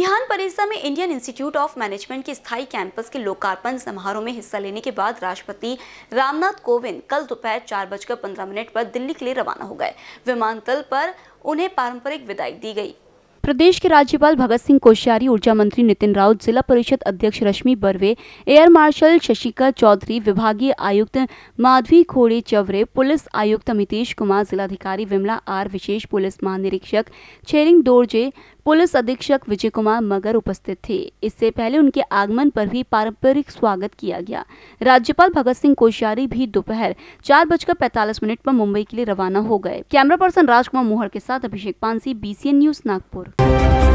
बिहान परिसर में Indian institute of management के स्थायी कैंपस के लोकार्पण समारोह में हिस्सा लेने के बाद राष्ट्रपति रामनाथ कोविंद कल दोपहर 4:15 पर दिल्ली के लिए रवाना हो गए। विमानतल पर उन्हें पारंपरिक विदाई दी गई। प्रदेश के राज्यपाल भगत सिंह कोश्यारी, ऊर्जा मंत्री नितिन राउत, जिला परिषद अध्यक्ष रश्मि बर्वे, एयर मार्शल शशिकांत चौधरी, विभागीय आयुक्त माधवी खोड़े चवरे, पुलिस आयुक्त अमितेश कुमार, जिलाधिकारी विमला आर, विशेष पुलिस महानिरीक्षक छेरिंग दोरजे, पुलिस अधीक्षक विजय कुमार मगर उपस्थित थे। इससे पहले उनके आगमन पर भी पारंपरिक स्वागत किया गया। राज्यपाल भगत सिंह कोश्यारी भी दोपहर 4:45 पर मुंबई के लिए रवाना हो गए। कैमरा पर्सन राजकुमार मोहर के साथ अभिषेक पानसी, BCN न्यूज, नागपुर।